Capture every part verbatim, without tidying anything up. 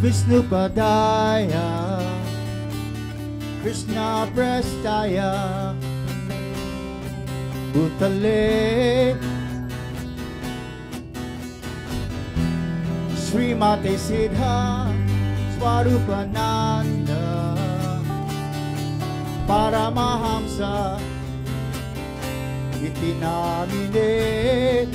Vishnu Padaya, Krishna Prestaya, Bhutale, Srimate Siddha Swarupananda, Paramahamsa iti namine.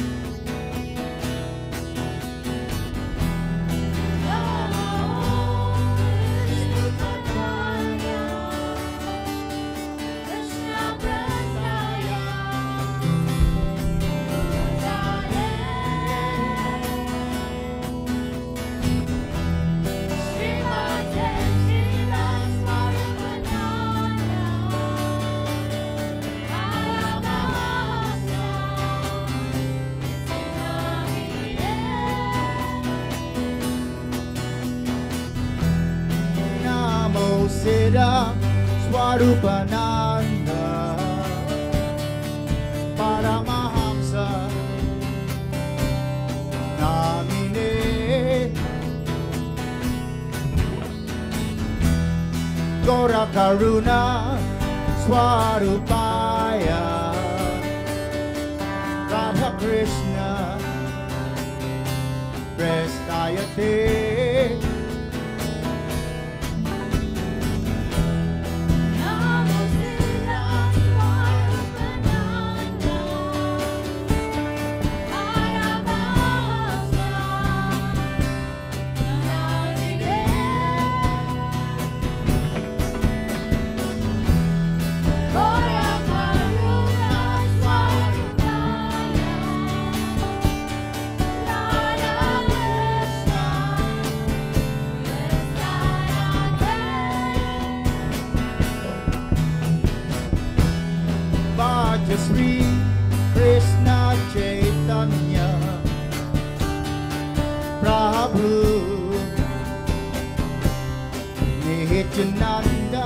Siddha Swarupananda, Paramahamsa namine. Gaura Karuna Swarupaya, Radha Krishna Prestayate. Sri Krishna Chaitanya Prabhu Nityananda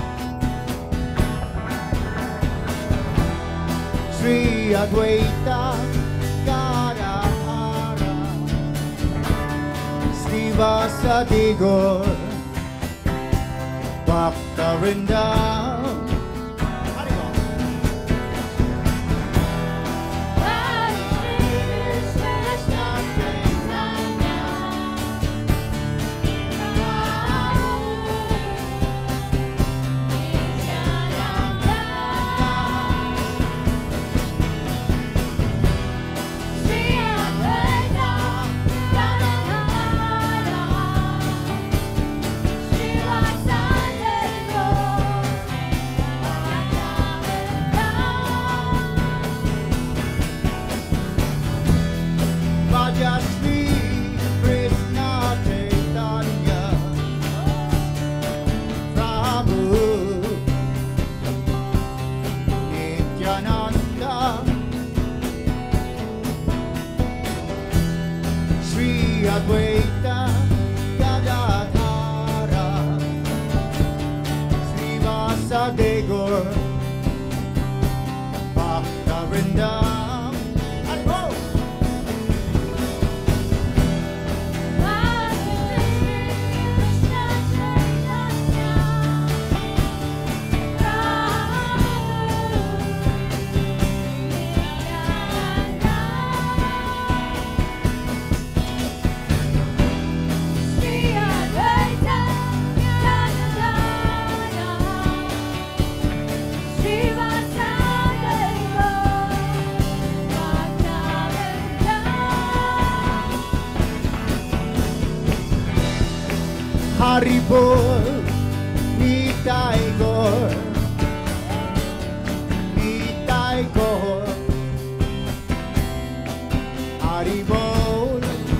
Sri Advaita Gadadhara Srivasadi Gaur Bhaktavinda. Advaita Gadadhara Srivasadi Gaur Bhaktavinda. Haribol, Nitai Gaur, Nitai Gaur, Haribol,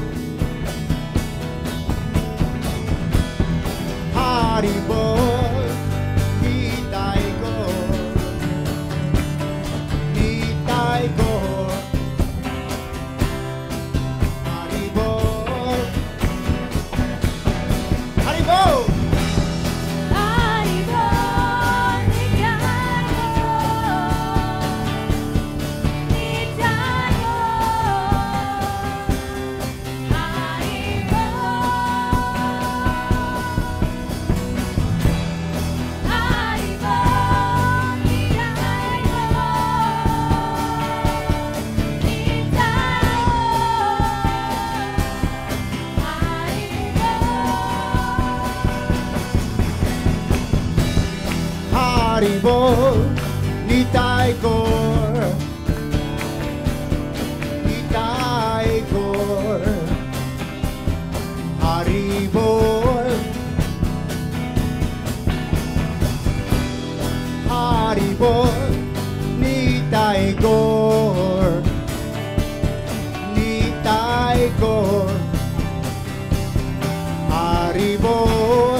Haribol, Nitai Gaur, Nitai Gaur, Haribol, Haribol. Haribol, Nitai Gaur, Nitai Gaur, Haribol, Haribol, Nitai Gaur, Nitai Gaur, Haribol.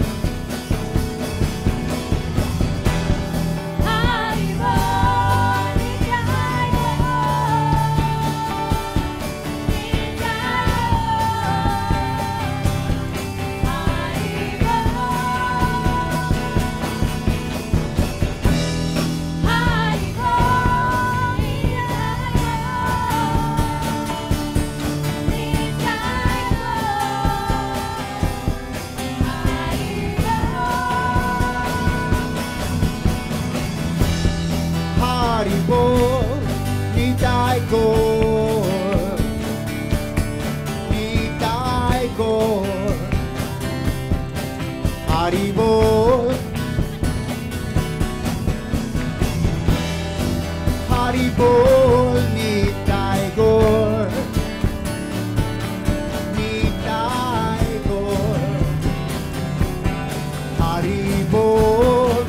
Haribol, Nitai Gaur, Nitai Gaur, Haribol, Haribol, Nitai Gaur, Nitai Gaur, Haribol.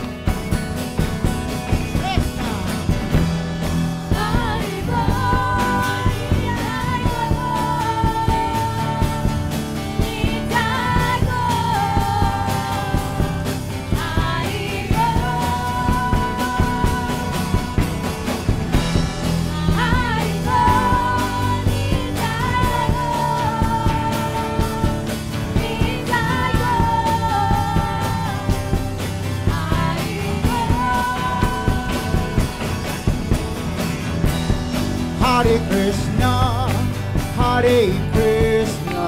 Hare Krishna, Hare Krishna,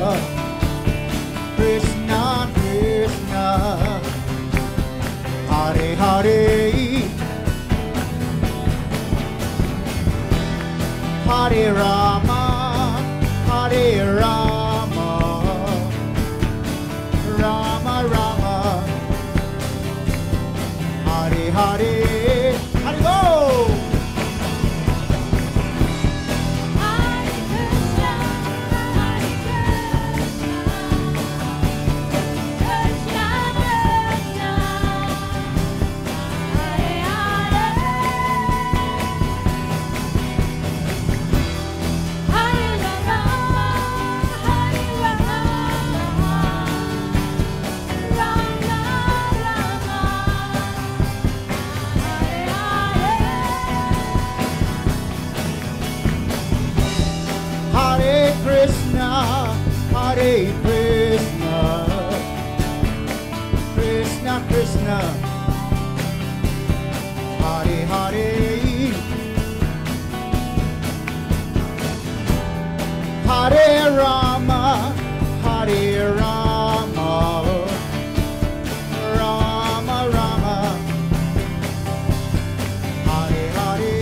Krishna Krishna, Hare Hare, Hare Rama, Hare Rama, Rama Rama, Hare Hare, Hare Go! Hare Krishna, Hare Krishna, Krishna Krishna, Hare Hare, Hare Rama, Hare Rama, Rama Rama, Hare Hare.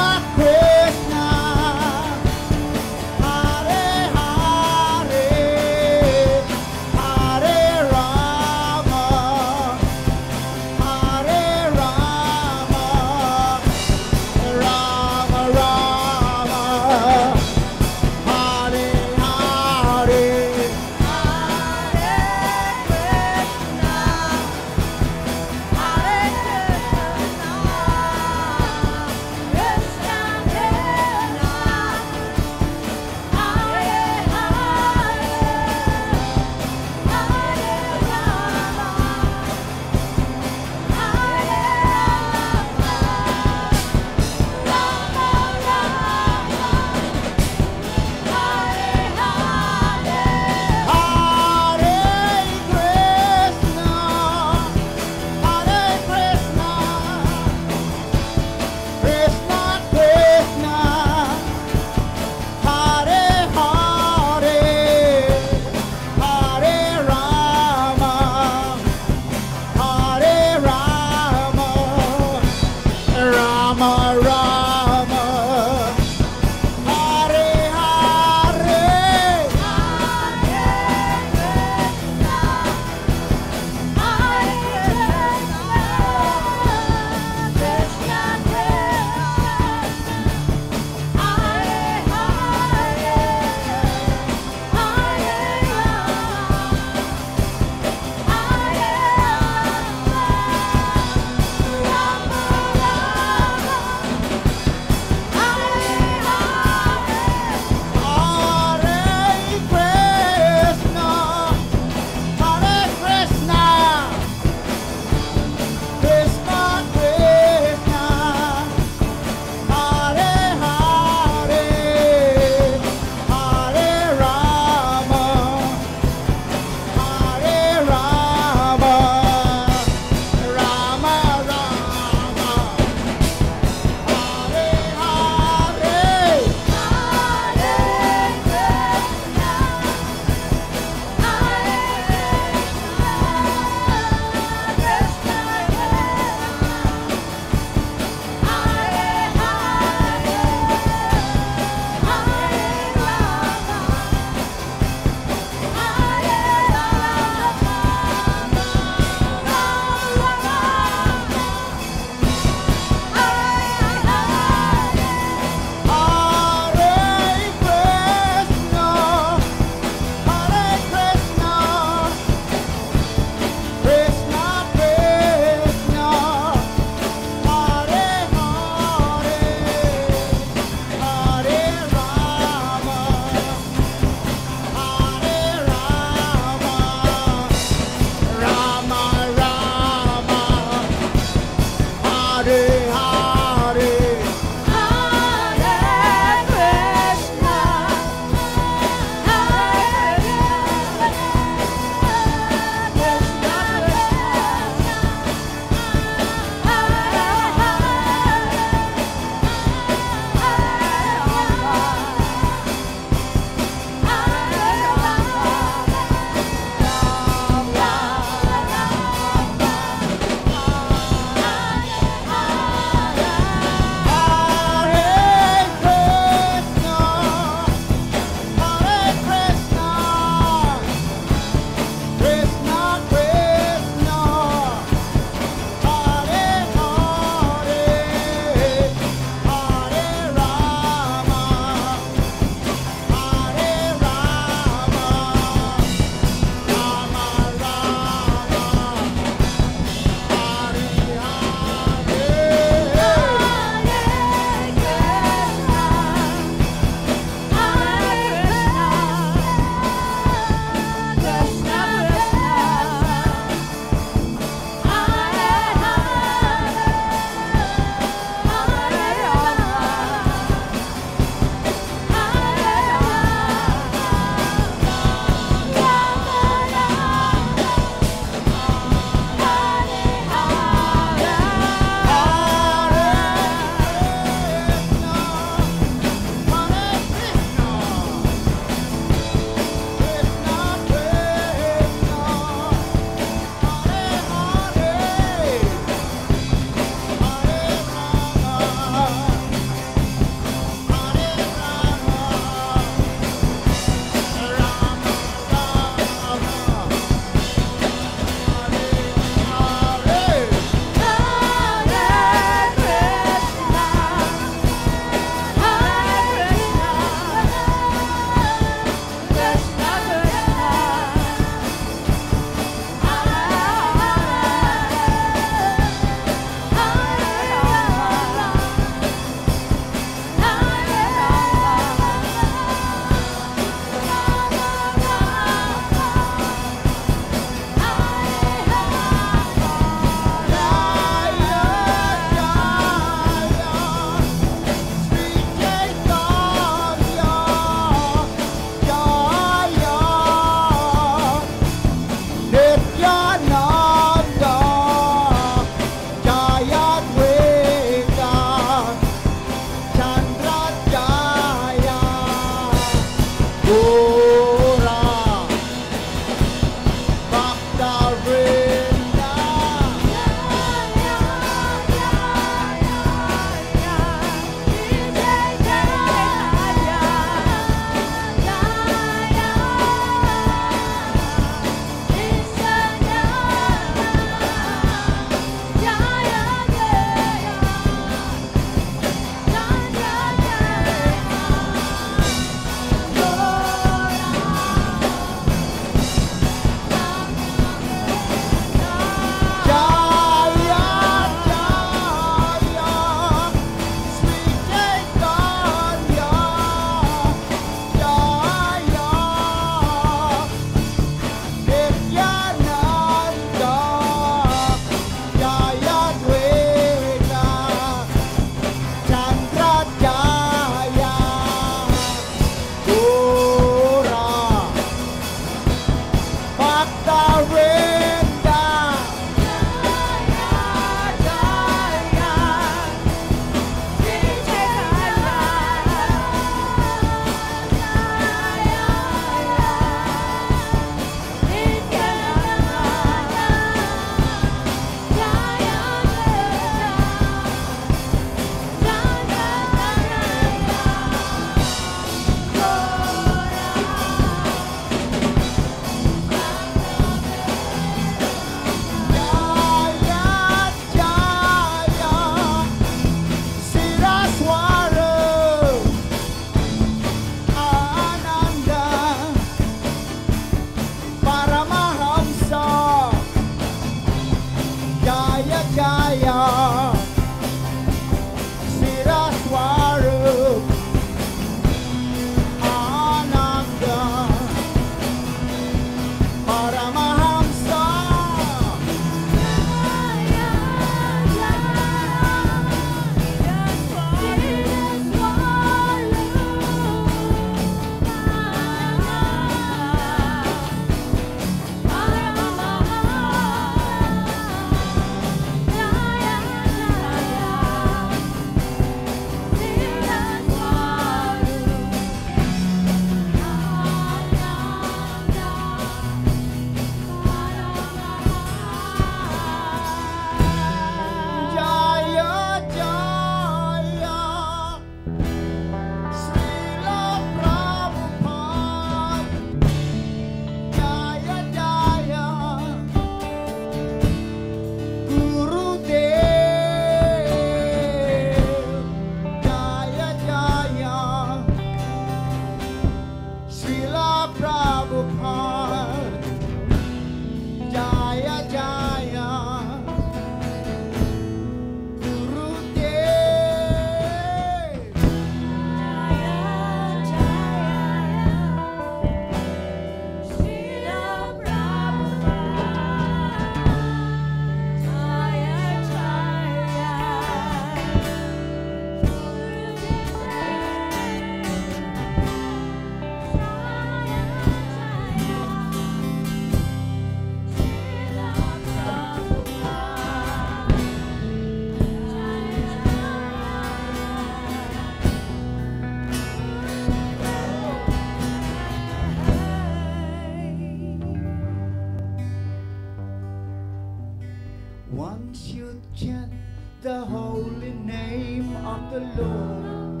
holy name of the Lord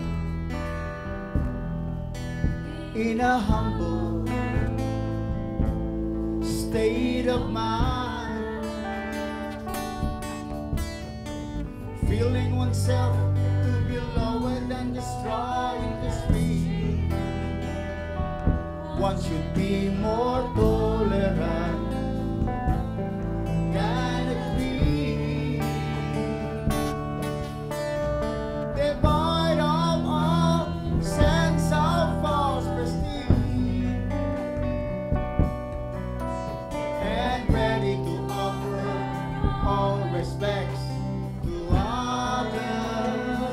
in a humble state of mind, feeling oneself to be lower than the straw in the street. One should be more tolerant than a tree, devoid of all sense of false prestige, and ready to offer all respects to others.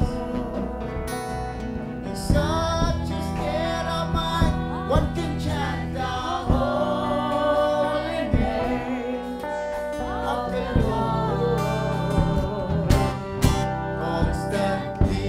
In such a state of mind, one can chant the holy name of the Lord constantly.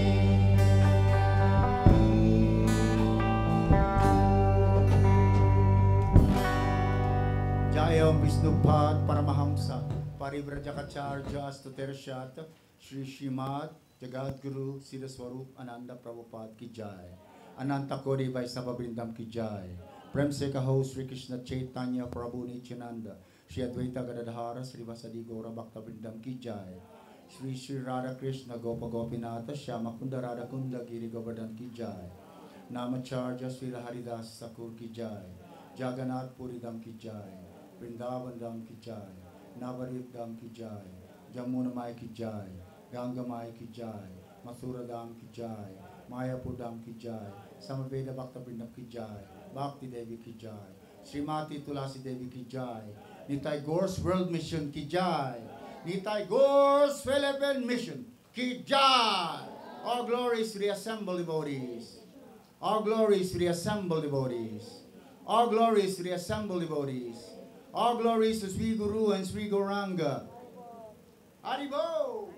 Jayam Vishnupad Paramahamsa Parivrajakacarya Stutershat Shri Shrimad Jagadguru Siddha Swarup Ananda Prabhupada Ki Jai. Ananta Kori Vaisnava Vrindam Ki Jai. Prem se kaho Sri Krishna Chaitanya Prabhu Nityananda Shri Advaita Gadadhara Sri Vasadi Gaura Bhakta Vrindam Ki Jai. Shri Shri Radha Krishna Gopa Gopinatha Shyama Kunda Radha Kunda Giri Govardhan Ki Jai. Namacharya Sri Haridas Sakur Ki Jai. Jagannath Puri Dham Ki Jai. Vrindavan Dham Ki Jai. Navarit Dham Ki Jai. Jamuna Mai Ki Jai. Ganga Mai Ki Jai. Mathura Dham Ki Jai. Mayapur Dham Ki Jai. Samaveda Bhakta Vrindam Ki Jai. Bhakti Devi Ki Jai. Srimati Tulasi Devi Ki Jai. Nitai Gaur's World Mission Ki Jai. Nitai Gaur's Philippine Mission Ki Jai. All glories to the assembled devotees. All glories to the assembled devotees. All glories to the assembled devotees. All glories to Sri Guru and Sri Gauranga. Haribo!